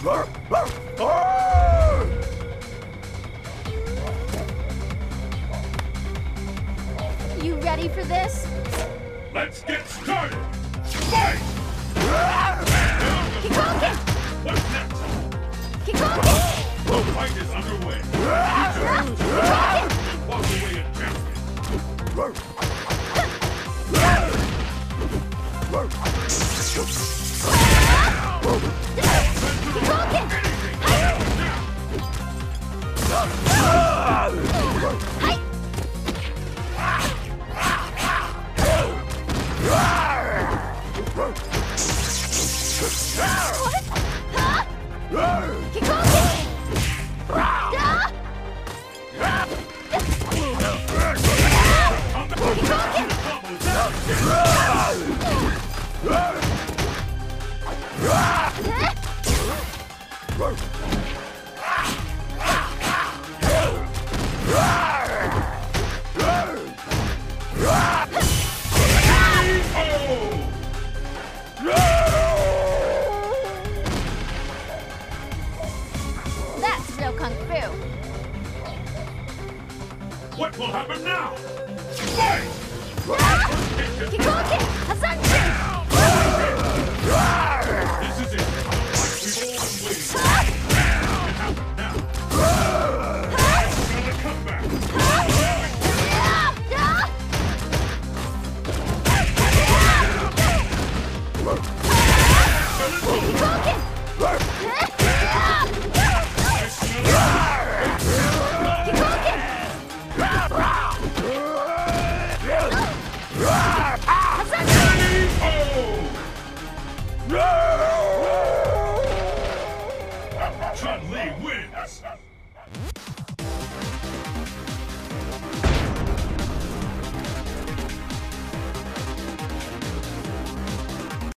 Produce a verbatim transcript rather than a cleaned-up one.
You ready for this? Let's get started! Fight! Keep walking! What's next? Keep walking! The fight is underway. Keep walking! Walk away a champion. Keep walking! Hi! What? Huh? Keep walking! Ah! Keep walking! That's real kung fu. What will happen now? Fight! Keep walking! Assumption! This is it. We've all been waiting. It happened now. It's gonna come back. Keep walking! Chun-Li wins!